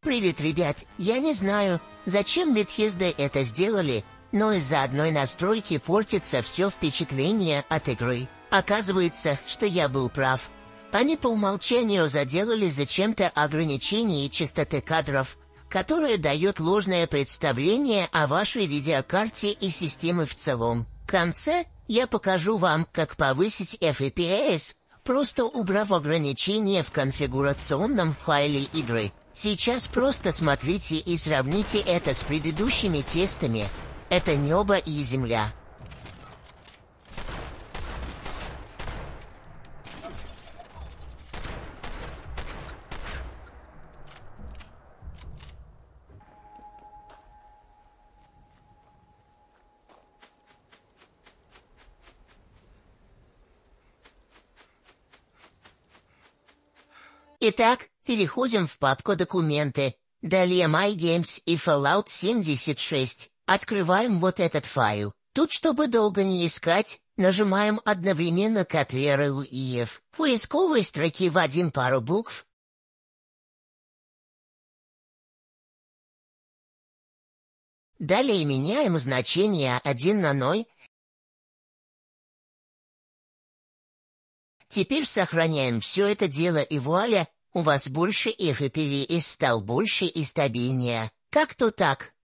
Привет, ребят, я не знаю, зачем Bethesda это сделали, но из-за одной настройки портится все впечатление от игры. Оказывается, что я был прав. Они по умолчанию заделали зачем-то ограничение частоты кадров, которое дает ложное представление о вашей видеокарте и системе в целом. В конце я покажу вам, как повысить FPS, просто убрав ограничения в конфигурационном файле игры. Сейчас просто смотрите и сравните это с предыдущими тестами. Это небо и земля. Итак, переходим в папку «Документы». Далее My Games и Fallout 76. Открываем вот этот файл. Тут, чтобы долго не искать, нажимаем одновременно Ctrl и F. В поисковой строке вводим пару букв. Далее меняем значение 1 на 0. Теперь сохраняем все это дело и вуаля, у вас больше FPS стал больше и стабильнее. Как-то так.